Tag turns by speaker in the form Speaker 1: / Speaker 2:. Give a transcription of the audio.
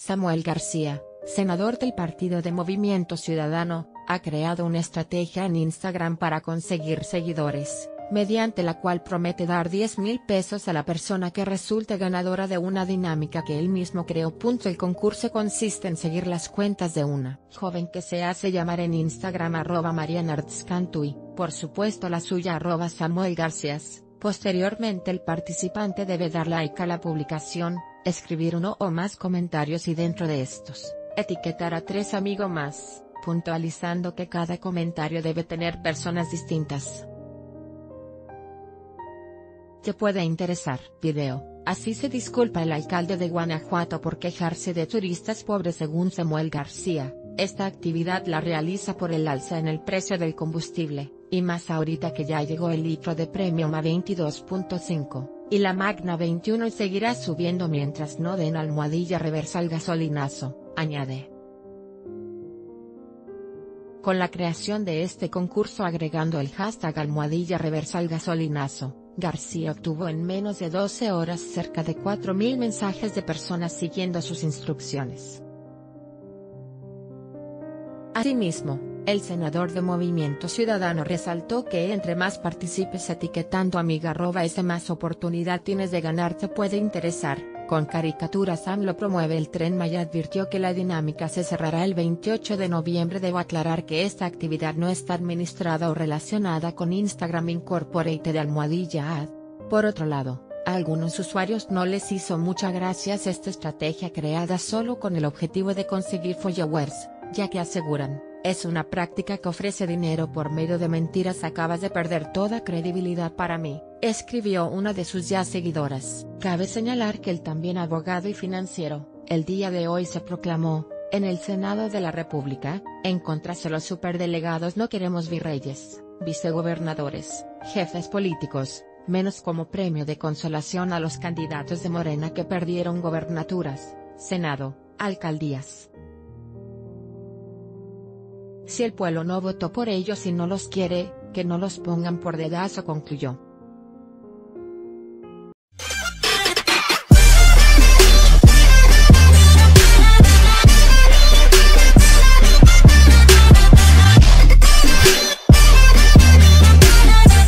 Speaker 1: Samuel García, senador del partido de Movimiento Ciudadano, ha creado una estrategia en Instagram para conseguir seguidores, mediante la cual promete dar 10,000 pesos a la persona que resulte ganadora de una dinámica que él mismo creó. El concurso consiste en seguir las cuentas de una joven que se hace llamar en Instagram @marianartzcantui, por supuesto la suya @Samuel Garcías. Posteriormente el participante debe dar like a la publicación, escribir uno o más comentarios y dentro de estos, etiquetar a 3 amigos más, puntualizando que cada comentario debe tener personas distintas. Te puede interesar. Video. Así se disculpa el alcalde de Guanajuato por quejarse de turistas pobres. Según Samuel García, esta actividad la realiza por el alza en el precio del combustible, y más ahorita que ya llegó el litro de Premium a 22.5, y la Magna 21 y seguirá subiendo mientras no den almohadilla reversa al gasolinazo, añade. Con la creación de este concurso agregando el hashtag almohadilla reversa al gasolinazo, García obtuvo en menos de 12 horas cerca de 4,000 mensajes de personas siguiendo sus instrucciones. Asimismo, el senador de Movimiento Ciudadano resaltó que entre más participes etiquetando amiga @, más oportunidad tienes de ganar. Te puede interesar. Con caricaturas AMLO promueve el Tren Maya. Advirtió que la dinámica se cerrará el 28 de noviembre. Debo aclarar que esta actividad no está administrada o relacionada con Instagram Incorporated de @ad. Por otro lado, a algunos usuarios no les hizo mucha gracia esta estrategia creada solo con el objetivo de conseguir followers, ya que aseguran, es una práctica que ofrece dinero por medio de mentiras. Acabas de perder toda credibilidad para mí, escribió una de sus ya seguidoras. Cabe señalar que el también abogado y financiero, el día de hoy se proclamó, en el Senado de la República, en contra de los superdelegados. No queremos virreyes, vicegobernadores, jefes políticos, menos como premio de consolación a los candidatos de Morena que perdieron gobernaturas, Senado, alcaldías. Si el pueblo no votó por ellos y no los quiere, que no los pongan por dedazo, concluyó.